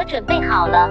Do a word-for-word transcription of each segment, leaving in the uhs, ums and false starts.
准备好了。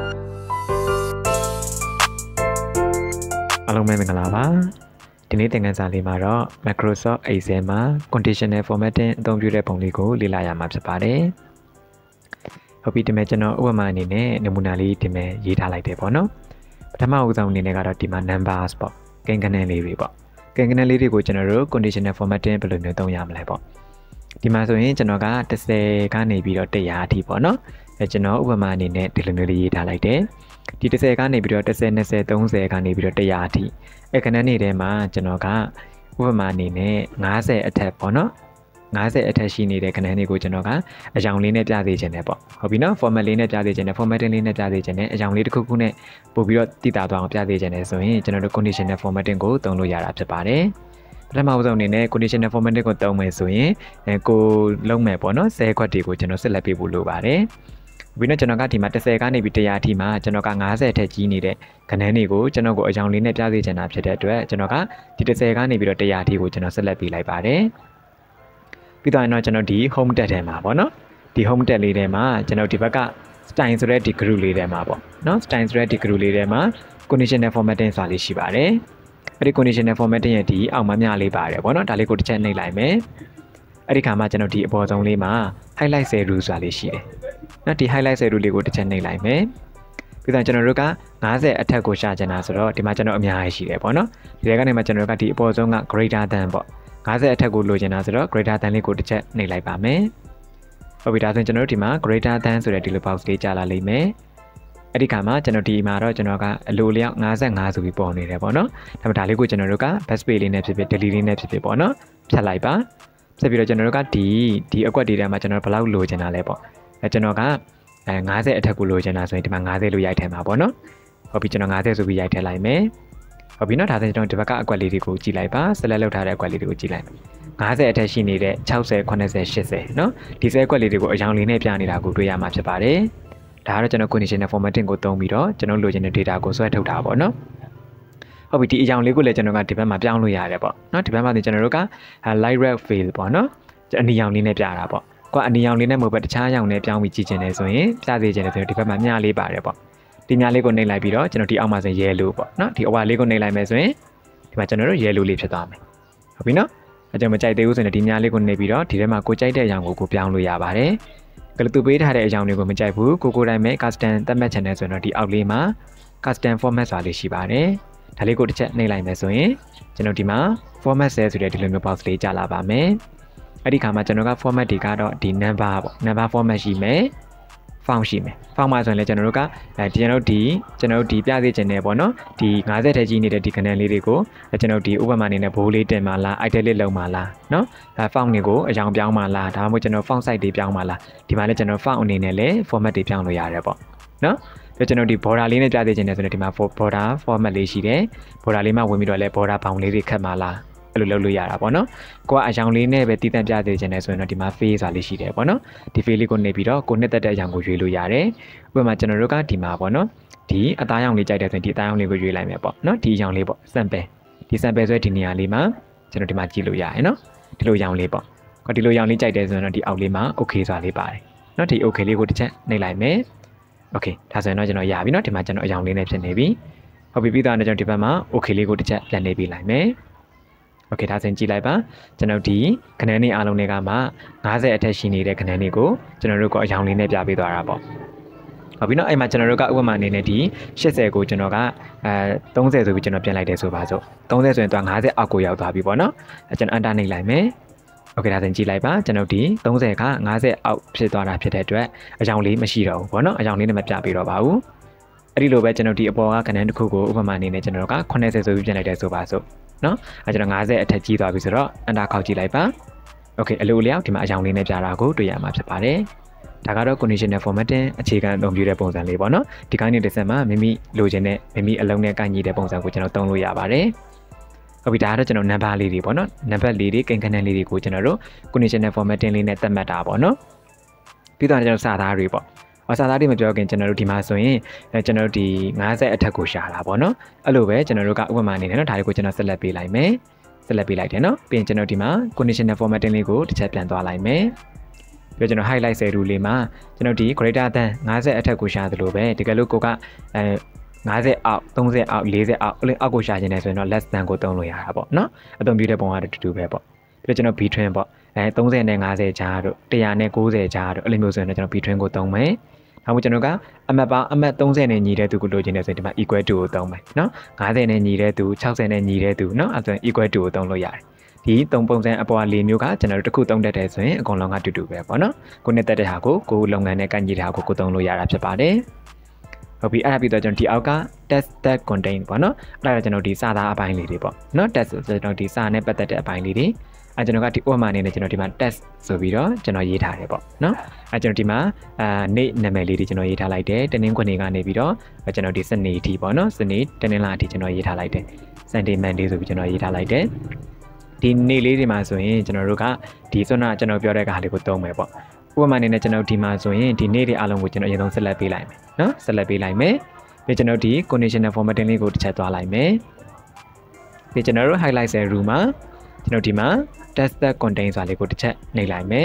အားလုံးပဲမင်္ဂလာပါဒီနေ့သင်ခန်းစာလေးမှာတော့ Microsoft Excel မှာ Conditional Formatting အသုံးပြုတဲ့ပုံလေးကိုလေ့လာရမှာဖြစ်ပါတယ်ဟုတ်ပြီဒီမဲ့ကျွန်တော်ဥပမာအနေနဲ့နမူနာလေးဒီမဲ့ရေးထားလိုက်တယ်ပေါ့နော်ပထမဦးဆုံးအနေနဲ့ကတော့ဒီမှာ numbers ပေါ့ကိန်းဂဏန်းလေးတွေပေါ့ကိန်းဂဏန်းလေးတွေကိုကျွန်တော်တို့ Conditional Formatting ဘယ်လိုမျိုးသုံးရမလဲပေါ့ဒီမှာဆိုရင်ကျွန်တော်ကတစ်ဆယ်ကနေပြီးတော့တစ်ရာအထိပေါ့နော်အဲကျွန်တော်ဥပမာအနေနဲ့ဒီလိုမျိုးလေးရေးထားလိုက်တယ်ဒီတစ်ဆယ်ကနေပြီးတော့တစ်ဆယ်နှစ်ဆယ်သုံးဆယ်ကနေပြီးတော့တစ်ရာအထိအဲခဏနေထဲမှာကျွန်တော်ကဥပမာအနေနဲ့ငါးဆယ်အထက်ပေါ့နော်ငါးဆယ်အထက်ရှိနေတဲ့ခဏလေးကိုကျွန်တော်ကအကြောင်းလေးနဲ့ပြသေးခြင်းနဲ့ပေါ့ဟုတ်ပြီနော် format လေးနဲ့ပြသေးခြင်းနဲ့ formatting လေးနဲ့ပြသေးခြင်းနဲ့အကြောင်းလေးတစ်ခုခုနဲ့ပို့ပြီးတော့တည်တာသွားအောင်ပြသေးခြင်းနဲ့ဆိုရင်ကျွန်တော်တို့ conditional formatting ကိုသုံးလို့ရတာဖြစ်ပါတယ်ပထမဆုံးအနေနဲ့ conditional formatting ကိုသုံးမယ်ဆိုရင်အဲကိုလုံးမယ်ပေါ့နော်ဆယ်ခွက်တွေကိုကျွန်တော်ဆက်လက်ပြဖို့လိုပါတယ်ပြီးတော့ကျွန်တော်ကဒီမှာတစ်ဆယ်ကနေပြီးတစ်ရာအထိမှာကျွန်တော်ကငါးဆယ်ထက်ကြီးနေတဲ့ခဏန်းတွေကိုကျွန်တော်ကိုအကြောင်းလေးနဲ့ပြသေးချင်တာဖြစ်တဲ့အတွက်ကျွန်တော်ကဒီတစ်ဆယ်ကနေပြီးတော့တစ်ရာအထိကိုကျွန်တော်ဆက်လက်ပေးလိုက်ပါတယ်ပြီးတော့ကျွန်တော်ဒီ home tab ထဲမှာပေါ့နော်ဒီ home tab လေးထဲမှာကျွန်တော်ဒီဘက်က style ဆိုတဲ့ဒီ group လေးထဲမှာပေါ့နော် style ဆိုတဲ့ဒီ group လေးထဲမှာ conditional formatting ဆိုတာလေးရှိပါတယ်အဲ့ဒီ conditional formatting ရဲ့ဒီအောက်မှာမြလေးပါတယ်ပေါ့နော်ဒါလေးကိုတစ်ချက်နှိပ်လိုက်မယ်အဲ့ဒီခါမှာကျွန်တော်ဒီအပေါ်ဆုံးလေးမှာ highlight cell rule ဆိုတာလေးရှိတယ်နော်ဒီ highlight cell rule လေးကိုတစ်ချက်နှိပ်လိုက်မယ်ပြီးတော့ကျွန်တော်တို့ကငါးဆယ်အထက်ကိုရှာချင်တာဆိုတော့ဒီမှာကျွန်တော်အများကြီးရှိတယ်ပေါ့နော်ဒီထဲကနေမှကျွန်တော်တို့ကဒီအပေါ်ဆုံးက greater than ပေါ့ငါးဆယ်အထက်ကိုလိုချင်တာဆိုတော့ greater than လေးကိုတစ်ချက်နှိပ်လိုက်ပါမယ်ဟုတ်ပြီဒါဆိုရင်ကျွန်တော်တို့ဒီမှာ greater than ဆိုတဲ့ဒီလို box လေးကြာလာလိမ့်မယ်အဲ့ဒီခါမှာကျွန်တော်ဒီမှာတော့ကျွန်တော်ကအလိုလျောက်ငါးဆယ်ငါးဆိုပြီးပေါ်နေတယ်ပေါ့နော်ဒါပေမဲ့ဒါလေးကိုကျွန်တော်တို့က backspace လေးနဲ့ဖြစ်ဖြစ် delete လေးနဲ့ဖြစ်ဖြစ်ပေါ့နော်ဖြတ်လိုက်ပါဆက်ပြီးတော့ကျွန်တော်တို့ကဒီဒီအကွက်တွေထဲမှာကျွန်တော်ဘယ်လောက်လိုချင်တာလဲပေါ့အဲကျွန်တော်ကအဲငါးဆယ်အထက်ကိုလိုချင်တာဆိုရင်ဒီမှာငါးဆယ်လို့ရိုက်ထည့်မှာပေါ့နော်ဟုတ်ပြီကျွန်တော်ငါးဆယ်ဆိုပြီးရိုက်ထည့်လိုက်မယ်ဟုတ်ပြီနော်ဒါဆိုရင်ကျွန်တော်ဒီဘက်ကအကွက်လေးတွေကိုကြည့်လိုက်ပါ select လုပ်ထားတဲ့အကွက်လေးတွေကိုကြည့်လိုက်မယ်ငါးဆယ်အထက်ရှိနေတဲ့၆၀ ၇၀ ၈၀နော်ဒီဆယ်အကွက်လေးတွေကိုအရောင်လေးနဲ့ပြနေတာကိုတွေ့ရမှာဖြစ်ပါတယ်ဒါကတော့ကျွန်တော် conditional formatting ကိုသုံးပြီးတော့ကျွန်တော်လိုချင်တဲ့ data ကိုဆွဲထုတ်တာပေါ့နော်ဟုတ်ပြီဒီအကြောင်းလေးကိုလည်းကျွန်တော်ကဒီဘက်မှာပြောင်းလို့ရတယ်ပေါ့နော်ဒီဘက်မှာကျွန်တော်တို့က light red fill ပေါ့နော်အနီရောင်လေးနဲ့ပြတာပေါ့ကွာအနီရောင်လေးနဲ့မဟုတ်ဘဲတခြားရောင်နဲ့ပြောင်းပြီးကြည့်ချင်တယ်ဆိုရင်ပြသေးချင်တယ်ဆိုရင်ဒီဘက်မှာမြလေးပါတယ်ပေါ့ဒီမြလေးကိုနှိပ်လိုက်ပြီးတော့ကျွန်တော်ဒီအောက်မှာဆို yellow ပေါ့နော်ဒီအဝါလေးကိုနှိပ်လိုက်မယ်ဆိုရင်ဒီမှာကျွန်တော်တို့ yellow လေးဖြစ်သွားမယ်ဟုတ်ပြီနော်အဲကြောင့်မကြိုက်သေးဘူးဆိုရင်ဒီမြလေးကိုနှိပ်ပြီးတော့ဒီထဲမှာကိုကြိုက်တဲ့အရောင်ကိုကိုပြောင်းလို့ရပါတယ်ကလသူပေးထားတဲ့အရောင်တွေကိုမကြိုက်ဘူးကိုကိုတိုင်းမဲ့ custom သတ်မှတ်ချင်တယ်ဆိုရင်တော့ဒီအောက်လေးမှာ custom format ဆိုတာလေးရှိပါတယ်ဒါလေးကိုတစ်ချက်နှိပ်လိုက်မယ်ဆိုရင်ကျွန်တော်ဒီမှာ format cell ဆိုတဲ့ဒီလိုမျိုး box လေးကြာလာပါမယ်အဲ့ဒီခါမှာကျွန်တော်က format တွေကတော့ဒီ number ပေါ့ number format ရှိမယ် font ရှိမယ် font မှာဆိုရင်လည်းကျွန်တော်တို့ကအဲဒီကျွန်တော်ဒီကျွန်တော်တို့ဒီပြသေးခြင်းနဲ့ပေါ့နော်ဒီငါးဆယ်ထက်ကြီးနေတဲ့ဒီ canal လေးတွေကိုကျွန်တော်ဒီဥပမာအနေနဲ့ဘိုးလေးတင်ပါလား italic လုံးပါလားနော်အဲ font တွေကိုအရောင်ပြောင်းပါလားဒါမှမဟုတ်ကျွန်တော် font size တွေပြောင်းပါလားဒီမှာလည်းကျွန်တော် font အနေနဲ့လည်း format တွေပြောင်းလို့ရတယ်ပေါ့နော်ပြီးကျွန်တော်ဒီ border လေးနဲ့ပြသေးခြင်းနဲ့ဆိုရင်ဒီမှာ border format လေးရှိတယ် border လေးမှာဝင်ပြီးတော့လည်း border ဘောင်လေးတွေခတ်ပါလားအဲ့လိုလုပ်လို့ရတာပေါ့နော်ကိုကအရောင်လေးနဲ့ပဲတည်တံ့ပြသေးခြင်းနဲ့ဆိုရင်တော့ဒီမှာ face ဆိုတာလေးရှိတယ်ပေါ့နော်ဒီ face လေးကိုနေပြီးတော့ကိုနှစ်သက်တဲ့အရောင်ကိုရွေးလို့ရတယ်ဥပမာကျွန်တော်တို့ကဒီမှာပေါ့နော်ဒီအသားရောင်လေးကြိုက်တယ်ဆိုရင်ဒီအသားရောင်လေးကိုရွေးလိုက်မယ်ပေါ့နော်ဒီအရောင်လေးပေါ့ sample ဒီ sample ဆိုတဲ့ဒီနေရာလေးမှာကျွန်တော်ဒီမှာကြည့်လို့ရတယ်နော်ဒီလိုရောင်လေးပေါ့ကိုဒီလိုရောင်လေးကြိုက်တယ်ဆိုရင်တော့ဒီအောက်လေးမှာ okay ဆိုတာလေးပါတယ်နော်ဒီ okay လေးကိုတစ်ချက်နှိပ်လိုက်မယ် okay ဒါဆိုရင်တော့ကျွန်တော်ရပြီနော်ဒီမှာကျွန်တော်အရောင်လေးနဲ့ဖြစ်နေပြီဟုတ်ပြီပြီးတော့ကျွန်တော်ဒီဘက်မှာ okay လေးကိုတစ်ချက်ပြန်နေပေးလိုက်မယ်โอเคဒါဆိုရင်ကြည့်လိုက်ပါကျွန်တော်ဒီခဏန်းလေးအားလုံးတွေကမှငါးဆယ်အထက်ရှိနေတဲ့ခဏန်းလေးကိုကျွန်တော်တို့ကအရောင်လေးနဲ့ပြပေးသွားတာပေါ့ဟုတ်ပြီနော်အဲ့မှာကျွန်တော်တို့ကဥပမာအနေနဲ့ဒီ၈၀ကိုကျွန်တော်ကအဲသုံးဆယ်ဆိုပြီးကျွန်တော်ပြန်လိုက်တယ်ဆိုပါစို့သုံးဆယ်ဆိုရင်တော့ငါးဆယ်အောက်ကိုရောက်သွားပြီပေါ့နော်အဲကျွန်တော် enter နှိပ်လိုက်မယ်โอเคဒါဆိုရင်ကြည့်လိုက်ပါကျွန်တော်ဒီသုံးဆယ်ကငါးဆယ်အောက်ဖြစ်သွားတာဖြစ်တဲ့အတွက်အရောင်လေးမရှိတော့ဘူးပေါ့နော်အရောင်လေးနဲ့မပြပေးတော့ပါဘူးအဲ့ဒီလိုပဲကျွန်တော်ဒီအပေါ်ကခဏန်းတစ်ခုကိုဥပမာအနေနဲ့ကျွန်တော်တို့ကခုနှစ်ဆယ်ဆိုပြီးပြန်လိုက်တယ်ဆိုပါစို့နော်အဲကျွန်တော်ငါးဆယ်အထက်ကြီးသွားပြီဆိုတော့ enter ခောက်ကြည့်လိုက်ပါโอเคအလိုအလျောက်ဒီမှာအရောင်လေးနဲ့ပြတာကိုတွေ့ရမှာဖြစ်ပါတယ်ဒါကတော့ conditional formatting အခြေခံအသုံးပြုတဲ့ပုံစံလေးပေါ့နော်ဒီကိုင်းနေတဲ့ဆက်မှာမိမိလိုချင်တဲ့မိမိအလုံးနဲ့ကိုင်းညီတဲ့ပုံစံကိုကျွန်တော်သုံးလို့ရပါတယ်ဟုတ်ပြီဒါကတော့ကျွန်တော် number လေးတွေပေါ့နော် number လေးတွေကိန်းဂဏန်းလေးတွေကိုကျွန်တော်တို့ conditional formatting လေးနဲ့သတ်မှတ်တာပေါ့နော်ပြီးတော့ကျွန်တော်စာသားတွေပေါ့အစာသားတွေမပြောခင်ကျွန်တော်တို့ဒီမှာဆိုရင်အဲကျွန်တော်တို့ဒီငါးဆယ်အထက်ကိုရှာတာပေါ့နော်အဲ့လိုပဲကျွန်တော်တို့ကဥပမာအနေနဲ့နော်ဒါလေးကိုကျွန်တော်ဆက်လက်ပေးလိုက်မယ်ဆက်လက်ပေးလိုက်တယ်နော်ပြီးရင်ကျွန်တော်ဒီမှာ conditional formatting လေးကိုတစ်ချက်ပြန်သွားလိုက်မယ်ပြီးတော့ကျွန်တော် highlight ဆယ် rule လေးမှာကျွန်တော်ဒီ greater than ၅၀အထက်ကိုရှာသလိုပဲတကယ်လို့ကိုကအဲ၅၀အောက်၃၀အောက်၄၀အောက်အောက်ကိုရှာခြင်းနဲ့ဆိုရင်တော့ less than ကိုသုံးလို့ရတာပေါ့နော်အသုံးပြုတဲ့ပုံကတော့တူတူပဲပေါ့ပြီးတော့ကျွန်တော် between ပေါ့အဲ၃၀နဲ့၅၀ကြားတို့၁၀၀နဲ့၉၀ကြားတို့အဲ့လိုမျိုးဆိုရင်တော့ကျွန်တော် between ကိုသုံးမယ်ဒါမှမဟုတ်ကျွန်တော်ကအမှတ်ပေါင်းအမှတ်၃၀နဲ့ညီတဲ့သူကိုလိုချင်တယ်ဆိုရင်ဒီမှာ equal to ကိုသုံးမယ်နော်၅၀နဲ့ညီတဲ့သူ၆၀နဲ့ညီတဲ့သူနော်အဲ့ဒါဆိုရင် equal to ကိုသုံးလို့ရတယ်ဒီသုံးပုံစံအပေါ်လေးမျိုးကကျွန်တော်တို့တစ်ခုသုံးတတ်တယ်ဆိုရင်အကုန်လုံးကတူတူပဲပေါ့နော်ကိုနဲ့တက်တဲ့ဟာကိုကိုလုပ်ငန်းနဲ့ကန့်ညီတဲ့ဟာကိုကိုသုံးလို့ရတာဖြစ်ပါတယ်ဟုတ်ပြီအဲ့ဒါပြီးတော့ကျွန်တော်ဒီအောက်က test that contain ပေါ့နော်အဲ့ဒါကျွန်တော်ဒီစာသားအပိုင်းလေးတွေပေါ့နော် test ဆိုတော့ဒီစာနဲ့ပတ်သက်တဲ့အပိုင်းလေးတွေအဲကျွန်တော်ကဒီဥပမာအနေနဲ့ကျွန်တော်ဒီမှာ test ဆိုပြီးတော့ကျွန်တော်ရေးထားတယ်ပေါ့နော်အဲကျွန်တော်ဒီမှာအာနေ့နာမည်လေးတွေကျွန်တော်ရေးထားလိုက်တယ်တနင်္ဂနွေကနေပြီးတော့ကျွန်တော်ဒီစနေအထိပေါ့နော်စနေတနင်္လာအထိကျွန်တော်ရေးထားလိုက်တယ် Sunday Monday ဆိုပြီးကျွန်တော်ရေးထားလိုက်တယ်ဒီနေ့လေးတွေမှာဆိုရင်ကျွန်တော်တို့ကဒီစွမ်းနာကျွန်တော်ပြောတဲ့ကားလေးကိုသုံးမယ်ပေါ့ဥပမာအနေနဲ့ကျွန်တော်ဒီမှာဆိုရင်ဒီနေ့တွေအားလုံးကိုကျွန်တော်အရင်ဆုံးဆက်လက်ပေးလိုက်မယ်နော်ဆက်လက်ပေးလိုက်မယ်ပြီးကျွန်တော်ဒီ conditional formatting လေးကိုတစ်ချက်သွားလိုက်မယ်ပြီးကျွန်တော်တို့ highlight ဆယ် rule မှာကျွန်တော်ဒီမှာ test that contain ဆိုတာလေးကိုတစ်ချက်နှိပ်လိုက်မယ်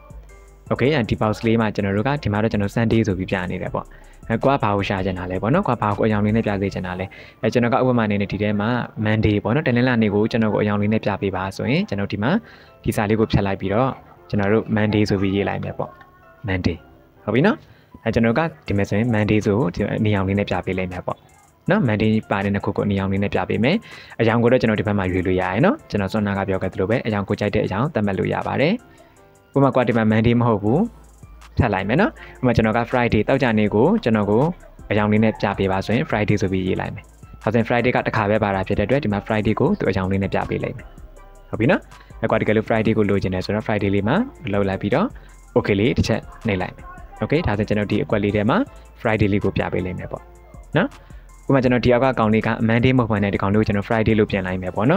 okay ဒီ box လေးမှာကျွန်တော်တို့ကဒီမှာတော့ကျွန်တော် Sunday ဆိုပြီးပြနေတယ်ပေါ့အဲကွာဘာကိုရှာချင်တာလဲပေါ့နော်ကွာဘာကိုအယောင်လေးနဲ့ပြပေးချင်တာလဲအဲကျွန်တော်ကဥပမာအနေနဲ့ဒီထဲမှာ Monday ပေါ့နော်တနင်္လာနေ့ကိုကျွန်တော်ကိုအယောင်လေးနဲ့ပြပေးပါဆိုရင်ကျွန်တော်ဒီမှာဒီစာလေးကိုဖြတ်လိုက်ပြီးတော့ကျွန်တော်တို့ Monday ဆိုပြီးရေးလိုက်မယ်ပေါ့ Monday ဟုတ်ပြီနော်အဲကျွန်တော်ကဒီမှာဆိုရင် Monday ဆိုဒီအယောင်လေးနဲ့ပြပေးလိုက်မယ်ပေါ့နော် Monday ပါတဲ့ခုကိုအယောင်လေးနဲ့ပြပေးမယ်အယောင်ကိုတော့ကျွန်တော်ဒီဘက်မှာရွေးလို့ရရယ်နော်ကျွန်တော်စွမ်းနာကပြောခဲ့သလိုပဲအယောင်ကိုကြိုက်တဲ့အယောင်သတ်မှတ်လို့ရပါတယ်ဥပမာကွာဒီမှာ Monday မဟုတ်ဘူးထပ်လိုက်မယ်နော်ဥပမာကျွန်တော်က Friday တောက်ကြနေ့ကိုကျွန်တော်ကိုအယောင်လေးနဲ့ပြပေးပါဆိုရင် Friday ဆိုပြီးရေးလိုက်မယ်ဒါဆိုရင် Friday ကတစ်ခါပဲပါတာဖြစ်တဲ့အတွက်ဒီမှာ Friday ကိုသူအယောင်လေးနဲ့ပြပေးလိုက်မယ်ဟုတ်ပြီနော်အဲကွာဒီကလေး Friday ကိုလိုချင်တယ်ဆိုတော့ Friday လေးမှာလောက်လိုက်ပြီးတော့ okay လေးတစ်ချက်နှိပ်လိုက်မယ် okay ဒါဆိုကျွန်တော်ဒီအကွက်လေးထဲမှာ Friday လေးကိုပြပေးလိုက်မယ်ပေါ့နော်ဥပမာကျွန်တော်ဒီအောက်ကကောင်လေးက Monday မဟုတ်ဘဲနဲ့ဒီကောင်လေးကိုကျွန်တော် Friday လို့ပြင်လိုက်မယ်ပေါ့နော်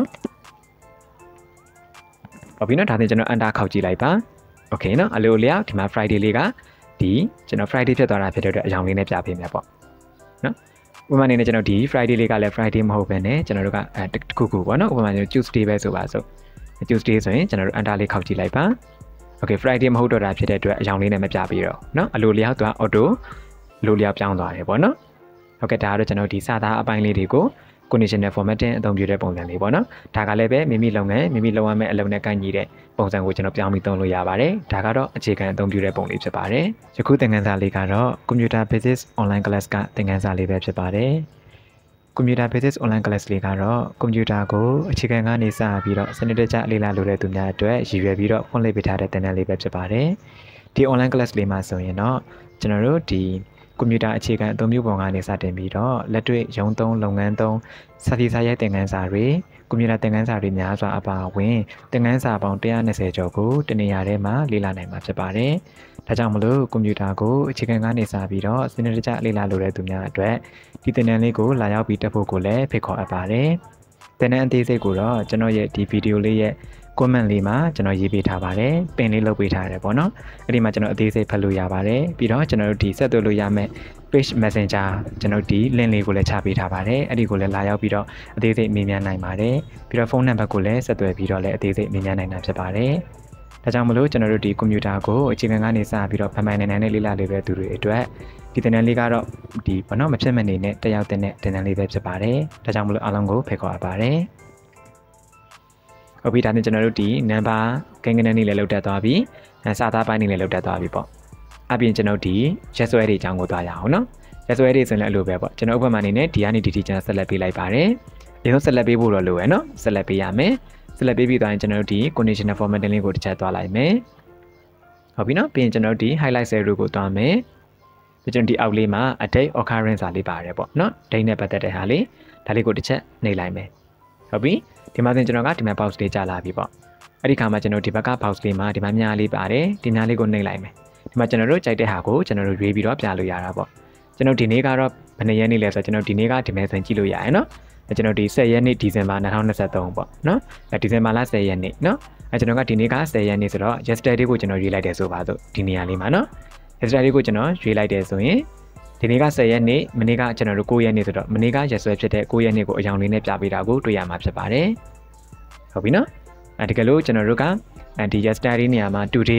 ဟုတ်ပြီနော်ဒါဆိုကျွန်တော် enter ခောက်ကြည့်လိုက်ပါ okay နော်အလိုလျောက်ဒီမှာ Friday လေးကဒီကျွန်တော် Friday ဖြစ်သွားတာဖြစ်တဲ့အတွက်အယောင်လေးနဲ့ပြပေးမယ်ပေါ့နော်ဥပမာအနေနဲ့ကျွန်တော်ဒီ Friday လေးကလည်း Friday မဟုတ်ဘဲနဲ့ကျွန်တော်တို့ကအဲတခုခုပေါ့နော်ဥပမာကျွန်တော် Tuesday ပဲဆိုပါစို့ Tuesday ဆိုရင်ကျွန်တော်တို့ enter လေးခောက်ကြည့်လိုက်ပါ okay Friday မဟုတ်တော့တာဖြစ်တဲ့အတွက်အယောင်လေးနဲ့မပြပေးတော့နော်အလိုလျောက်သူက auto လိုလျောက်ပြောင်းသွားတယ်ပေါ့နော်ဟုတ်ကဲ့ဒါကတော့ကျွန်တော်ဒီစာသားအပိုင်းလေးတွေကို conditional formatting အသုံးပြုတဲ့ပုံစံလေးပေါ့နော်ဒါကလည်းပဲမိမိလုပ်ငန်းမိမိလုပ်ရမယ့်အလုပ်နဲ့ကိုက်ညီတဲ့ပုံစံကိုကျွန်တော်ပြောင်းပြီးသုံးလို့ရပါတယ်ဒါကတော့အခြေခံအသုံးပြုတဲ့ပုံလေးဖြစ်ပါတယ်ယခုသင်ခန်းစာလေးကတော့ computer basics online class ကသင်ခန်းစာလေးပဲဖြစ်ပါတယ် computer basics online class လေးကတော့ computer ကိုအခြေခံကနေစပြီးတော့စနစ်တကျလေ့လာလိုတဲ့သူများအတွက်ရည်ရွယ်ပြီးတော့ဖွင့်လှစ်ပေးထားတဲ့သင်တန်းလေးပဲဖြစ်ပါတယ်ဒီ online class လေးမှာဆိုရင်တော့ကျွန်တော်တို့ဒီကွန်ပျူတာအခြေခံအသုံးပြုပုံကနေစတင်ပြီးတော့လက်တွေ့ရုံးသုံးလုပ်ငန်းသုံးစာသီစာရိုက်သင်ခန်းစာတွေကွန်ပျူတာသင်ခန်းစာတွေများစွာအပါအဝင်သင်ခန်းစာပေါင်း၁၂၀ကျော်ကိုတနေရာထဲမှာလေ့လာနိုင်မှာဖြစ်ပါတယ်။ဒါကြောင့်မလို့ကွန်ပျူတာကိုအခြေခံကနေစပြီးတော့စနစ်တကျလေ့လာလိုတဲ့သူများအတွက်ဒီသင်တန်းလေးကိုလာရောက်ပြီးတက်ဖို့ကိုလည်းဖိတ်ခေါ်အပ်ပါတယ်။သင်တန်းအသေးစိတ်ကိုတော့ကျွန်တော်ရဲ့ဒီဗီဒီယိုလေးရဲ့ comment လေးမှာကျွန်တော်ရေးပေးထားပါတယ်ပင်လေးလုပ်ပေးထားတယ်ပေါ့နော်အဲ့ဒီမှာကျွန်တော်အသေးစိတ်ဖတ်လို့ရပါတယ်ပြီးတော့ကျွန်တော်တို့ဒီဆက်သွယ်လို့ရမယ့် page messenger ကျွန်တော်ဒီ link လေးကိုလည်းချပေးထားပါတယ်အဲ့ဒီကိုလည်းလာရောက်ပြီးတော့အသေးစိတ်မေးမြန်းနိုင်ပါတယ်ပြီးတော့ဖုန်းနံပါတ်ကိုလည်းဆက်သွယ်ပြီးတော့လည်းအသေးစိတ်မေးမြန်းနိုင်တာဖြစ်ပါတယ်ဒါကြောင့်မလို့ကျွန်တော်တို့ဒီကွန်ပျူတာကိုအခြေခံကနေစပြီးတော့ဖန်ဖန်နိုင်နိုင်နဲ့လေ့လာလေးပဲသူတွေအတွက်ဒီသင်တန်းလေးကတော့ဒီဘာလို့မဖြစ်မနေနဲ့တက်ရောက်တဲ့သင်တန်းလေးပဲဖြစ်ပါတယ်ဒါကြောင့်မလို့အားလုံးကိုဖိတ်ခေါ်အပ်ပါတယ်ဟုတ်ပြီဒါနဲ့ကျွန်တော်တို့ဒီနံပါတ်ကိန်းဂဏန်းလေးလည်းလောက်တက်သွားပြီစာသားပိုင်းလေးလည်းလောက်တက်သွားပြီပေါ့အပြင်ကျွန်တော်ဒီရက်စွဲတွေအကြောင်းကိုသွားရအောင်နော်ရက်စွဲတွေဆိုရင်လည်းအလိုပဲပေါ့ကျွန်တော်ဥပမာအနေနဲ့ဒီကနေဒီဒီကျွန်တော်ဆက်လက်ပေးလိုက်ပါတယ်ဒီတော့ဆက်လက်ပေးဖို့တော့လိုရယ်နော်ဆက်လက်ပေးရမယ်ဆက်လက်ပေးပြီးသွားရင်ကျွန်တော်တို့ဒီ conditional formatting လေးကိုတစ်ချက်သွားလိုက်မယ်ဟုတ်ပြီနော်ပြီးရင်ကျွန်တော်တို့ဒီ highlight cell ကိုသွားမယ်ပြီးကျွန်တော်ဒီအောက်လေးမှာ a date occurrence စာလေးပါတယ်ပေါ့နော် date နဲ့ပတ်သက်တဲ့ဟာလေးဒါလေးကိုတစ်ချက်နှိပ်လိုက်မယ်ဟုတ်ပြီဒီမှာဆိုရင်ကျွန်တော်ကဒီမှာ box လေးကြာလာပြီပေါ့အဲ့ဒီခါမှာကျွန်တော်ဒီဘက်က box လေးမှာဒီမှာမြားလေးပါတယ်ဒီမြားလေးကိုနှိပ်လိုက်မယ်ဒီမှာကျွန်တော်တို့ကြိုက်တဲ့ဟာကိုကျွန်တော်တို့ရွေးပြီးတော့ပြလို့ရတာပေါ့ကျွန်တော်ဒီနေ့ကတော့ဘယ်နှစ်ရက်နေ့လဲဆိုတော့ကျွန်တော်ဒီနေ့ကဒီမဲဆိုရင်ကြည့်လို့ရရယ်နော်ကျွန်တော်ဒီ၁၀ရက်နေ့ဒီဇင်ဘာ၂၀၂၃ပေါ့နော်အဲဒီဇင်ဘာလ၁၀ရက်နေ့နော်အဲကျွန်တော်ကဒီနေ့က၁၀ရက်နေ့ဆိုတော့ yesterday ကိုကျွန်တော်ရွေးလိုက်တယ်ဆိုပါစို့ဒီနေရာလေးမှာနော် yesterday ကိုကျွန်တော်ရွေးလိုက်တယ်ဆိုရင်ဒီနေ့က၁၀ရက်နေ့မနေ့ကကျွန်တော်တို့၉ရက်နေ့ဆိုတော့မနေ့ကရက်စွဲဖြစ်တဲ့၉ရက်နေ့ကိုအယောင်လေးနဲ့ပြပေးတာကိုတွေ့ရမှာဖြစ်ပါတယ်ဟုတ်ပြီနော်အဲဒီကလို့ကျွန်တော်တို့ကဒီ yesterday နေရာမှာ today ပေါ့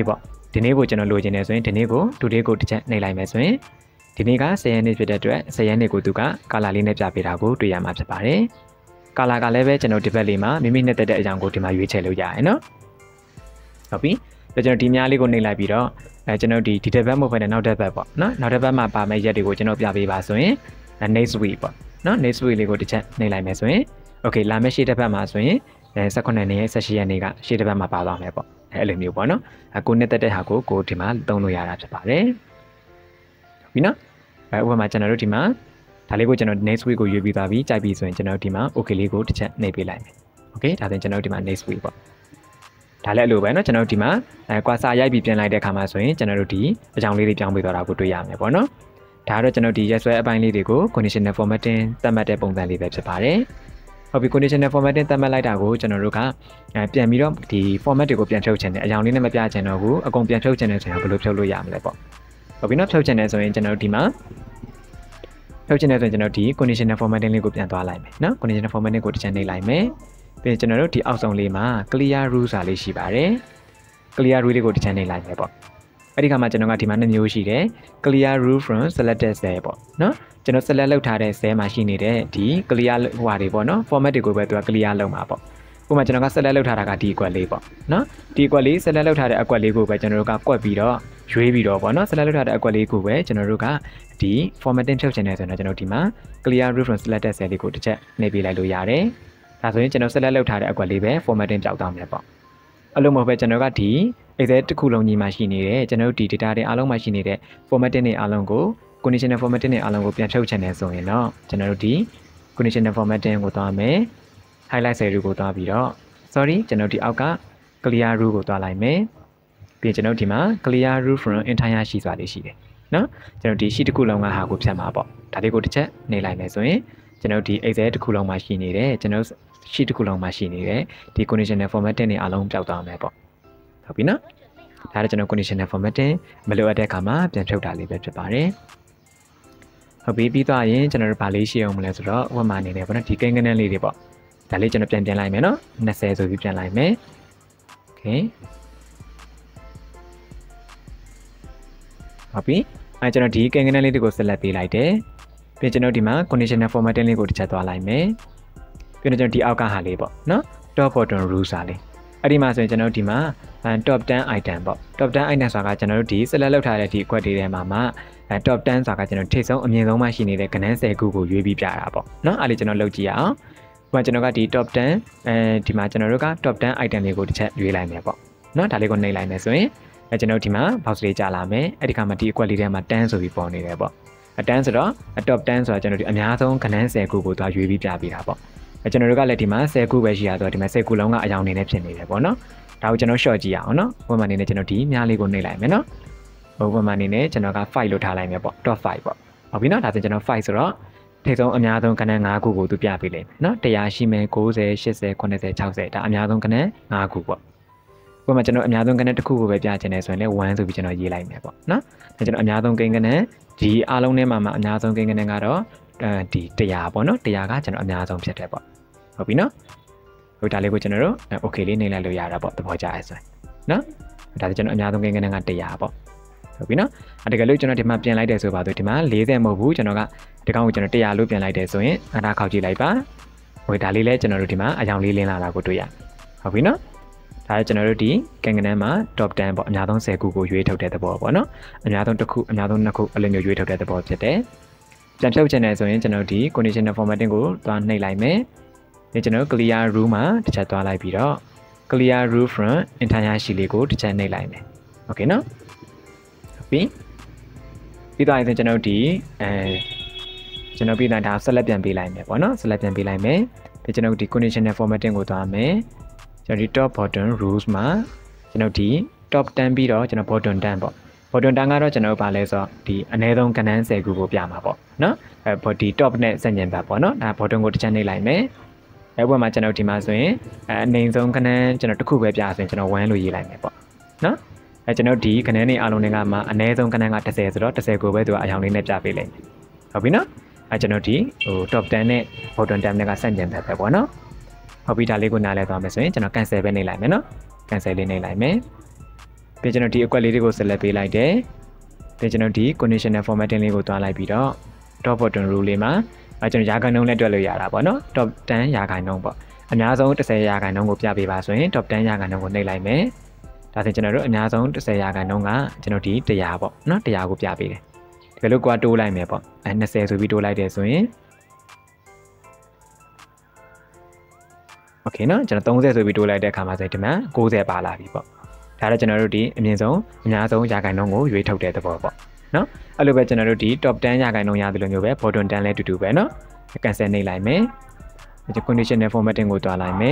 ဒီနေ့ကိုကျွန်တော်လိုချင်နေဆိုရင်ဒီနေ့ကို today ကိုတစ်ချက်နှိပ်လိုက်မယ်ဆိုရင်ဒီနေ့ကဆယ်ရက်နေ့ဖြစ်တဲ့အတွက်ဆယ်ရက်နေ့ကိုသူကကာလာလေးနဲ့ပြပေးတာကိုတွေ့ရမှာဖြစ်ပါတယ်ကာလာကလည်းပဲကျွန်တော်ဒီဘက်လေးမှာမိမိနဲ့တက်တဲ့အကြောင်းကိုဒီမှာရွေးချယ်လို့ရတယ်နော်ဟုတ်ပြီဆိုကျွန်တော်ဒီများလေးကိုနှိပ်လိုက်ပြီးတော့အဲကျွန်တော်ဒီဒီတစ်ဘက်မဟုတ်ဘဲနဲ့နောက်တစ်ဘက်ပေါ့နော်နောက်တစ်ဘက်မှာပါမယ့်ရက်တွေကိုကျွန်တော်ပြပေးပါဆိုရင် next week ပေါ့နော် next week လေးကိုတစ်ချက်နှိပ်လိုက်မယ်ဆိုရင် okay လာမယ့်ရှေ့တစ်ဘက်မှာဆိုရင်အဲ၁၈နှစ်ရက်၁၈ရက်နေ့ကရှေ့တစ်ဘက်မှာပါသွားမယ်ပေါ့အဲအဲ့လိုမျိုးပေါ့နော်အခုနဲ့တက်တဲ့ဟာကိုကိုဒီမှာသုံးလို့ရတာဖြစ်ပါတယ်ဟုတ်ပြီနော်အဲဥပမာကျွန်တော်တို့ဒီမှာဒါလေးကိုကျွန်တော် next week ကိုရွေးပြီးသွားပြီကြိုက်ပြီဆိုရင်ကျွန်တော်ဒီမှာ okay လေးကိုတစ်ချက်နှိပ်ပေးလိုက်မယ် okay ဒါဆိုရင်ကျွန်တော်ဒီမှာ next week ပေါ့ဒါလည်းအလိုပဲเนาะကျွန်တော်ဒီမှာအဲကွာစာရိုက်ပြီးပြင်လိုက်တဲ့အခါမှာဆိုရင်ကျွန်တော်တို့ဒီအကြောင်းလေးတွေပြောင်းပေးသွားတာကိုတွေ့ရမယ်ပေါ့နော်ဒါကတော့ကျွန်တော်ဒီရက်စွဲအပိုင်းလေးတွေကို conditional formatting သတ်မှတ်တဲ့ပုံစံလေးပဲဖြစ်ပါတယ်ဟုတ်ပြီ conditional formatting သတ်မှတ်လိုက်တာကိုကျွန်တော်တို့ကအဲပြန်ပြီးတော့ဒီ format တွေကိုပြန်ဖြုတ်ချင်တယ်အကြောင်းလေးနဲ့မပြချင်တော့ဘူးအကုန်ပြန်ဖြုတ်ချင်တယ်ဆိုရင်ဘယ်လိုဖြုတ်လို့ရမလဲပေါ့ဟုတ်ပြီเนาะဖြုတ်ချင်တယ်ဆိုရင်ကျွန်တော်တို့ဒီမှာဖြုတ်ချင်တယ်ဆိုရင်ကျွန်တော်ဒီ conditional formatting လေးကိုပြန်သွားလိုက်မယ်เนาะ conditional formatting ကိုတစ်ချက်နှိပ်လိုက်မယ်ပြီးကျွန်တော်တို့ဒီအောက်ဆုံးလေးမှာ clear rule စာလေးရှိပါတယ် clear rule လေးကိုတစ်ချက်နှိပ်လိုက်မယ်ပေါ့အဲ့ဒီခါမှာကျွန်တော်ကဒီမှာနှစ်မျိုးရှိတယ် clear rule from selected cell ပေါ့နော်ကျွန်တော် select လုပ်ထားတဲ့ cell မှာရှိနေတဲ့ဒီ clear ဟွာတွေပေါ့နော် format တွေကိုပဲသူက clear လုပ်မှာပေါ့ဥပမာကျွန်တော်က select လုပ်ထားတာကဒီ equal လေးပေါ့နော်ဒီ equal လေး select လုပ်ထားတဲ့ equal လေးကိုပဲကျွန်တော်တို့ကကွက်ပြီးတော့ရွေးပြီးတော့ပေါ့နော် select လုပ်ထားတဲ့ equal လေးကိုပဲကျွန်တော်တို့ကဒီ formatting ဖြုတ်ချင်တယ်ဆိုတော့ကျွန်တော်ဒီမှာ clear rule from selected cell လေးကိုတစ်ချက်နှိပ်ပေးလိုက်လို့ရတယ်ဒါဆိုရင်ကျွန်တော် select လုပ်ထားတဲ့ equal လေးပဲ formatting ပြောက်သွားမယ်ပေါ့အဲ့လိုမဟုတ်ပဲကျွန်တော်ကဒီ Excel တစ်ခုလုံးကြီးမှာရှိနေတဲ့ကျွန်တော်တို့ဒီ data တွေအားလုံးမှာရှိနေတဲ့ formatting တွေအားလုံးကို conditional formatting တွေအားလုံးကိုပြန်ဖြုတ်ချင်တယ်ဆိုရင်တော့ကျွန်တော်တို့ဒီ conditional formatting ကိုသွားမယ် highlight cell ကိုသွားပြီးတော့ sorry ကျွန်တော်ဒီအောက်က clear rule ကိုသွားလိုက်မယ်ပြီးကျွန်တော်ဒီမှာ clear rule from entire sheet ဆိုတာလေးရှိတယ်နော်ကျွန်တော်ဒီ sheet တစ်ခုလုံးကဟာကိုဖြတ်မှာပေါ့ဒါလေးကိုတစ်ချက်နှိပ်လိုက်မယ်ဆိုရင်ကျွန်တော်ဒီ Excel တစ်ခုလုံးမှာရှိနေတဲ့ကျွန်တော် sheet တစ်ခုလုံးမှာရှိနေတဲ့ဒီ conditional formatting တွေအားလုံးပျောက်သွားမယ်ပေါ့ဟုတ်ပြီနော်ဒါလည်းကျွန်တော် conditional formatting မလိုအပ်တဲ့အခါမှာပြန်ဖြုတ်တာလေးပဲဖြစ်ပါတယ်ဟုတ်ပြီပြီးသွားရင်ကျွန်တော်တို့ဗာလေးရှိအောင်မလဲဆိုတော့ဥပမာအနေနဲ့ပေါ့နော်ဒီကိန်းကနန်းလေးတွေပေါ့ဒါလေးကျွန်တော်ပြန်ပြန်လိုက်မယ်နော်၂၀ဆိုပြီးပြန်လိုက်မယ်โอเคဟုတ်ပြီအဲကျွန်တော်ဒီကိန်းကနန်းလေးတွေကို select ပေးလိုက်တယ်ပြီးကျွန်တော်ဒီမှာ conditional formatting လေးကိုတစ်ချက်သွားလိုက်မယ်ပြီးတော့ကျွန်တော်ဒီအောက်ကဟာလေးပေါ့နော် top bottom rules စာလေးအဲ့ဒီမှာဆိုရင်ကျွန်တော်ဒီမှာ top 10 item ပေါ့ top 10 item ဆိုတာကကျွန်တော်တို့ဒီ select လုပ်ထားတဲ့ဒီ quad တွေထဲမှာမှ top 10ဆိုတာကကျွန်တော်ထိပ်ဆုံးအမြင့်ဆုံးမှရှိနေတဲ့ကဏ္ဍ၁၀ခုကိုရွေးပြီးပြတာပေါ့နော်အဲ့ဒီကျွန်တော်လုပ်ကြည့်ရအောင်ဒီမှာကျွန်တော်ကဒီ top 10အဲဒီမှာကျွန်တော်တို့က top 10 item လေးကိုတစ်ချက်ရွေးလိုက်မယ်ပေါ့နော်ဒါလေးကိုနှိပ်လိုက်မယ်ဆိုရင်အဲကျွန်တော်ဒီမှာ box လေးကြာလာမယ်အဲ့ဒီခါမှာဒီ quad လေးထဲမှာ10ဆိုပြီးပေါ်နေတယ်ပေါ့အတန်းဆိုတော့ top 10ဆိုတာကျွန်တော်ဒီအများဆုံးကဏ္ဍ၁၀ခုကိုသွားရွေးပြီးပြပေးတာပေါ့အဲကျွန်တော်တို့ကလည်းဒီမှာ၁၀ခုပဲရှိရဆိုတော့ဒီမှာ၁၀ခုလုံးကအယောင်နေနဲ့ဖြစ်နေတယ်ပေါ့နော်ဒါကိုကျွန်တော် short ကြည့်ရအောင်နော်ဥပမာအနေနဲ့ကျွန်တော်ဒီများလေးကိုနှိပ်လိုက်မယ်နော်ဥပမာအနေနဲ့ကျွန်တော်ကfiveလို့ထားလိုက်မယ်ပေါ့ top five ပေါ့ဟုတ်ပြီနော်ဒါဆိုကျွန်တော်fiveဆိုတော့ထိပ်ဆုံးအများဆုံးကဏ္ဍ၅ခုကိုသူပြပေးလိမ့်မယ်နော်၁၀၀ရှိမယ်၉၀ ၈၀ ၉၀ ၆၀ဒါအများဆုံးကဏ္ဍ၅ခုပေါ့ဥပမာကျွန်တော်အများဆုံးကဏ္ဍတစ်ခုကိုပဲပြချင်တယ်ဆိုရင်လည်းoneဆိုပြီးကျွန်တော်ရေးလိုက်မယ်ပေါ့နော်ဒါကျွန်တော်အများဆုံးကိန်းကဏ္ဍဒီအားလုံးထဲမှာမှအများဆုံးကိန်းကဏ္ဍကတော့ဒီ၁၀၀ပေါ့နော်၁၀၀ကကျွန်တော်အများဆုံးဖြစ်တယ်ပေါ့ဟုတ်ပြီနော်ဟိုဒါလေးကိုကျွန်တော်တို့ okay လေးနှိပ်လိုက်လို့ရတာပေါ့သဘောကျရဲဆိုရင်နော်ဒါဆိုကျွန်တော်အများဆုံးကိန်းကဏ္ဍက၁၀၀ပေါ့ဟုတ်ပြီနော်အဲတကယ်လို့ကျွန်တော်ဒီမှာပြင်လိုက်တယ်ဆိုပါတော့ဒီမှာ၄၀မဟုတ်ဘူးကျွန်တော်ကဒီကောင်ကိုကျွန်တော်၁၀၀လို့ပြင်လိုက်တယ်ဆိုရင်အတားခောက်ကြည့်လိုက်ပါဟိုဒါလေးလဲကျွန်တော်တို့ဒီမှာအယောင်လေးလင်းလာတာကိုတွေ့ရဟုတ်ပြီနော်ဒါကျွန်တော်တို့ဒီကိန်းကဏ္ဍမှာ top 10ပေါ့အများဆုံး၁၀ခုကိုရွေးထုတ်တဲ့သဘောပေါ့နော်အများဆုံးတစ်ခုအများဆုံးနှစ်ခုအဲ့လိုမျိုးရွေးထုတ်တဲ့သဘောဖြစ်တယ်ပြန်ဖြုတ်ချင်တယ်ဆိုရင်ကျွန်တော်ဒီ conditional formatting ကိုသွားနှိပ်လိုက်မယ်ဒီကျွန်တော် clear rule မှာတစ်ချက်သွားလိုက်ပြီးတော့ clear rule from entire sheet လေးကိုတစ်ချက်နှိပ်လိုက်မယ်โอเคနော်ဟုတ်ပြီပြီးတော့ရင်ကျွန်တော်ဒီအဲကျွန်တော်ပြီးတော့ဒါ select ပြန်ပေးလိုက်မယ်ပေါ့နော် select ပြန်ပေးလိုက်မယ်ပြီးကျွန်တော်ဒီ conditional formatting ကိုသွားမယ်ကျွန်တော်ဒီ top bottom rules မှာကျွန်တော်ဒီ top 10ပြီးတော့ကျွန်တော် bottom 10ပေါ့ bottom 10ကတော့ကျွန်တော်ဗာလဲဆိုတော့ဒီအနည်းဆုံးကဏ္ဍ၁၀ခုကိုပြမှာပေါ့နော်အဲဒီ top နဲ့ဆန့်ကျင်ဘက်ပေါ့နော်ဒါ bottom ကိုတစ်ချက်နှိပ်လိုက်မယ်အဲဘက်မှာကျွန်တော်ဒီမှာဆိုရင်အဲအနေဆုံးကဏ္ဍကျွန်တော်တစ်ခုပဲပြဆိုရင်ကျွန်တော်oneလို့ရေးလိုက်မယ်ပေါ့နော်အဲကျွန်တော်ဒီကဏ္ဍတွေအားလုံးတွေကမှအနည်းဆုံးကဏ္ဍက၁၀ဆိုတော့၁၀ကိုပဲသူကအယောင်လေးနဲ့ပြပေးလိုက်မယ်ဟုတ်ပြီနော်အဲကျွန်တော်ဒီဟို top 10နဲ့ bottom 10နဲ့ကဆန့်ကျင်ဘက်ပဲပေါ့နော်ဟုတ်ပြီဒါလေးကိုနားလဲသွားမယ်ဆိုရင်ကျွန်တော် cancel ပဲနှိပ်လိုက်မယ်နော် cancel လေးနှိပ်လိုက်မယ်ပြပြီးကျွန်တော်ဒီအကွက်လေးတွေကို select ပေးလိုက်တယ်ပြီးကျွန်တော်ဒီ conditional formatting လေးကိုတွားလိုက်ပြီးတော့ top button rule လေးမှာအဲကျွန်တော်ရာခိုင်နှုန်းနဲ့တွက်လို့ရတာပေါ့နော် top 10ရာခိုင်နှုန်းပေါ့အများဆုံးtenရာခိုင်နှုန်းကိုပြပေးပါဆိုရင် top tenရာခိုင်နှုန်းကိုနှိပ်လိုက်မယ်ဒါဆိုကျွန်တော်တို့အများဆုံးtenရာခိုင်နှုန်းကကျွန်တော်ဒီone hundredပေါ့နော်one hundredကိုပြပေးတယ်ဒီလိုကွာတိုးလိုက်မယ်ပေါ့အဲtwentyဆိုပြီးတိုးလိုက်တယ်ဆိုရင်โอเคနော်ကျွန်တော်thirtyဆိုပြီးတိုးလိုက်တဲ့အခါမှာဆိုဒီမှာninetyပါလာပြီပေါ့ဒါတော့ကျွန်တော်တို့ဒီအမြင့်ဆုံးအများဆုံးရာခိုင်နှုန်းကိုရွေးထုတ်တဲ့သဘောပေါ့နော်အဲ့လိုပဲကျွန်တော်တို့ဒီ top tenရာခိုင်နှုန်းရတယ်လို့မျိုးပဲ bottom ten လဲတူတူပဲနော် cancel နှိပ်လိုက်မယ်ဒီ conditional formatting ကိုတွားလိုက်မယ်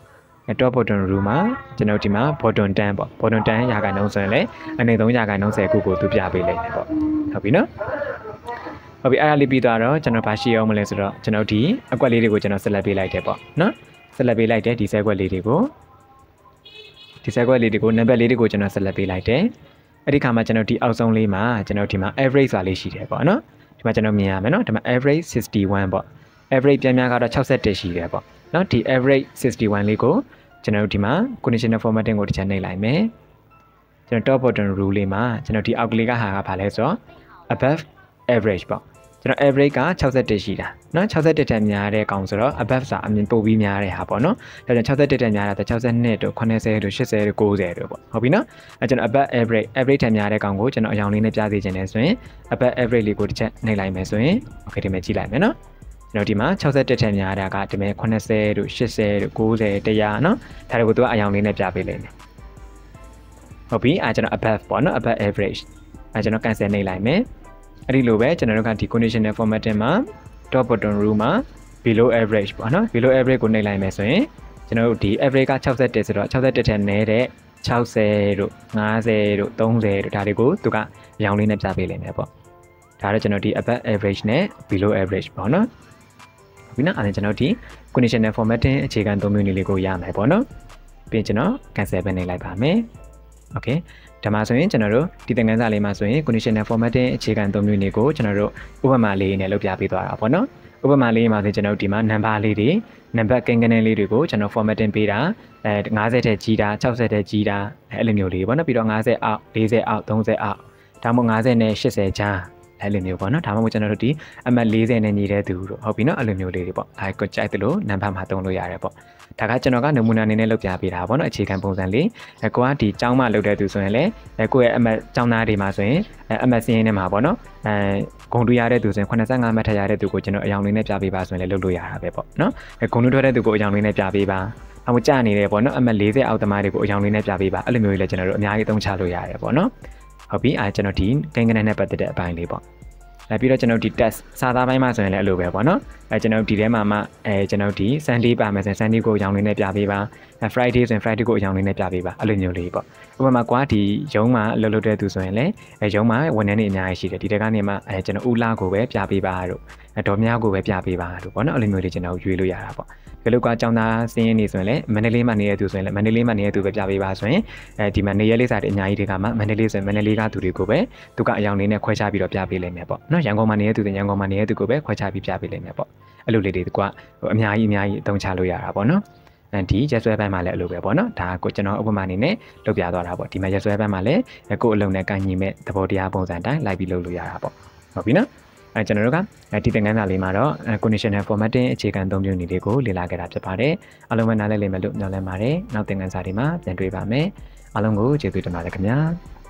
top bottom rule မှာကျွန်တော်ဒီမှာ bottom ten ပေါ့ bottom ten ရာခိုင်နှုန်းဆိုရင်လည်းအနည်းဆုံးရာခိုင်နှုန်းtenခုကိုသူပြပေးလိုက်တယ်ပေါ့ဟုတ်ပြီနော်ဟုတ်ပြီအဲ့ဒါလေးပြီးသွားတော့ကျွန်တော်ဘာရှိအောင်မလဲဆိုတော့ကျွန်တော်ဒီအကွက်လေးတွေကိုကျွန်တော် select ပေးလိုက်တယ်ပေါ့နော် select ပေးလိုက်တယ်ဒီ set ကွက်လေးတွေကိုဒီ set ကွက်လေးတွေကို number လေးတွေကိုကျွန်တော် select ပေးလိုက်တယ်အဲ့ဒီခါမှာကျွန်တော်ဒီအောက်ဆုံးလေးမှာကျွန်တော်ဒီမှာ average ဆိုတာလေးရှိတယ်ပေါ့နော်ဒီမှာကျွန်တော်မြင်ရမယ်နော်ဒီမှာ average sixty-one ပေါ့ average ပြန်များကတော့sixty-oneရှိတယ်ပေါ့နော်ဒီ average sixty-one လေးကိုကျွန်တော်တို့ဒီမှာ conditional formatting ကိုတစ်ချက်နှိပ်လိုက်မယ်ကျွန်တော် top button rule လေးမှာကျွန်တော်ဒီအောက်ကလေးကဟာကဘာလဲဆိုတော့ above average ပေါ့ကျွန်တော် average ကsixty-oneရှိတာเนาะsixty-oneတက်များတဲ့ကောင်ဆိုတော့ above ဆိုတာအမြင်ပို့ပြီးများတဲ့ဟာပေါ့နော်ဒါကြောင့်sixty-oneတက်များတာsixty-twoတို့eightyတို့eightyတို့ninetyတို့ပေါ့ဟုတ်ပြီနော်အဲကျွန်တော် above average average တက်များတဲ့ကောင်ကိုကျွန်တော်အရောင်လေးနဲ့ပြစေချင်တယ်ဆိုရင် above average လေးကိုတစ်ချက်နှိပ်လိုက်မယ်ဆိုရင် okay ဒီမှာကြည့်လိုက်မယ်နော်ကျွန်တော်ဒီမှာsixty-oneတက်များတာကဒီမှာeightyတို့eightyတို့ninety one hundredเนาะဒါတွေကိုသူကအရောင်လေးနဲ့ပြပေးလိမ့်မယ်ဟုတ်ပြီအဲကျွန်တော် above ပေါ့နော် above average အဲကျွန်တော် cancel နှိပ်လိုက်မယ်အဲ့ဒီလိုပဲကျွန်တော်တို့ကဒီ conditional formatting မှာ top button rule မှာ below average ပေါ့နော် below average ကိုနှိပ်လိုက်မယ်ဆိုရင်ကျွန်တော်တို့ဒီ average ကsixty-oneဆိုတော့sixty-oneတက်နည်းတဲ့sixtyတို့ninetyတို့thirtyတို့ဒါတွေကိုသူကအရောင်လေးနဲ့ပြပေးလိမ့်မယ်ပေါ့ဒါတော့ကျွန်တော်ဒီ above average နဲ့ below average ပေါ့နော်ပြီးတော့အဲ့ကျွန်တော်ဒီ conditional formatting အခြေခံသုံးမျိုးလေးကိုရမယ်ပေါ့နော်ပြီးကျွန်တော် cancel ပဲနှိပ်လိုက်ပါမယ် okay ဒါမှဆိုရင်ကျွန်တော်တို့ဒီသင်ခန်းစာလေးမှာဆိုရင် conditional formatting အခြေခံသုံးမျိုးတွေကိုကျွန်တော်တို့ဥပမာလေးနဲ့လုပ်ပြပေးသွားတာပေါ့နော်ဥပမာလေးမှာဆိုကျွန်တော်တို့ဒီမှာ number လေးတွေ number ကိန်းဂဏန်းလေးတွေကိုကျွန်တော် formatting ပေးတာအဲninetyထက်ကြီးတာsixtyထက်ကြီးတာအဲ့လိုမျိုးလေးပေါ့နော်ပြီးတော့ninetyအောက်fortyအောက်thirtyအောက်ဒါမှမဟုတ်ninetyနဲ့eightyကြားအဲ့လိုမျိုးပေါ့နော်ဒါမှမဟုတ်ကျွန်တော်တို့ဒီအမှတ်fortyနဲ့ညီတဲ့သူတို့ဟုတ်ပြီနော်အဲ့လိုမျိုးလေးတွေပေါ့အဲကိုကြိုက်သလို number မှာသုံးလို့ရတယ်ပေါ့ဒါကကျွန်တော်ကနမူနာအနေနဲ့လုပ်ပြပေးတာပေါ့နော်အခြေခံပုံစံလေးအဲကိုကဒီကျောင်းမှာလုပ်တဲ့သူဆိုရင်လည်းအဲကိုရဲ့အမှတ်ကျောင်းသားတွေမှာဆိုရင်အဲအမှတ်စင်းရင်းထဲမှာပေါ့နော်အဲဂုဏ်တူရတဲ့သူဆိုရင်eighty-fiveမှတ်ထရတဲ့သူကိုကျွန်တော်အယောင်လေးနဲ့ပြပေးပါဆိုရင်လည်းလုပ်လို့ရတာပဲပေါ့နော်အဲဂုဏ်တူထွက်တဲ့သူကိုအယောင်လေးနဲ့ပြပေးပါအမကြနေတယ်ပေါ့နော်အမှတ်fortyအောက်သမားတွေကိုအယောင်လေးနဲ့ပြပေးပါအဲ့လိုမျိုးကြီးလည်းကျွန်တော်တို့အများကြီးသုံးချလို့ရတယ်ပေါ့နော်ဟုတ်ပြီအဲကျွန်တော်ဒီကိန်းဂဏန်းနဲ့ပတ်သက်တဲ့အပိုင်းလေးပေါ့အဲပြီးတော့ကျွန်တော်ဒီ test စာသားပိုင်းမှာဆိုရင်လည်းအဲ့လိုပဲပေါ့နော်အဲကျွန်တော်ဒီထဲမှာမှအဲကျွန်တော်ဒီ Sunday ပါမယ်ဆိုရင် Sunday ကိုအယောင်လေးနဲ့ပြပေးပါအဲ Friday ဆိုရင် Friday ကိုအယောင်လေးနဲ့ပြပေးပါအဲ့လိုမျိုးလေးပေါ့ဥပမာကွာဒီရုံးမှာအလုပ်လုပ်တဲ့သူဆိုရင်လည်းအဲရုံးမှာဝန်ထမ်းတွေအများကြီးရှိတယ်ဒီတကနေမှအဲကျွန်တော်ဦးလာကိုပဲပြပေးပါတို့အဲတော်များကိုပဲပြပေးပါတို့ပေါ့နော်အဲ့လိုမျိုးလေးကျွန်တော်ရွေးလို့ရတာပေါ့ဒီလိုကကျောင်းသားစင်းရင်းနေဆိုရင်လည်းမန္တလေးမှာနေတဲ့သူဆိုရင်လည်းမန္တလေးမှာနေတဲ့သူပဲပြပေးပါဆိုရင်အဲဒီမှာနေရက်လေးစားတဲ့အများကြီးတွေကမှမန္တလေးဆိုရင်မန္တလေးကသူတွေကိုပဲသူကအယောင်လေးနဲ့ခွဲခြားပြီးတော့ပြပေးလိမ့်မယ်ပေါ့နော်ရန်ကုန်မှာနေတဲ့သူတွေရန်ကုန်မှာနေတဲ့သူကိုပဲခွဲခြားပြီးပြပေးလိမ့်မယ်ပေါ့အဲ့လိုလေးတွေကဟိုအများကြီးအများကြီးအသုံးချလို့ရတာပေါ့နော်အဲဒီရက်စွဲပိုင်းမှာလည်းအဲ့လိုပဲပေါ့နော်ဒါကိုကျွန်တော်ဥပမာအနေနဲ့လုပ်ပြသွားတာပေါ့ဒီမှာရက်စွဲပိုင်းမှာလည်းကိုယ်အလုံးနဲ့ကန့်ညီမဲ့သဘောတရားပုံစံတိုင်းလိုက်ပြီးလုပ်လို့ရတာပေါ့ဟုတ်ပြီနော်အဲကျွန်တော်တို့ကဒီသင်ခန်းစာလေးမှာတော့ conditional formatting အခြေခံသုံးမျိုးနည်းလေးကိုလေ့လာခဲ့တာဖြစ်ပါတယ်အားလုံးပဲနားလည်လိမ့်မယ်လို့ညွှန်လင့်ပါတယ်နောက်သင်ခန်းစာတွေမှာပြန်တွေ့ပါမယ်အားလုံးကိုကျေးဇူးတင်ပါတယ်ခင်ဗျာ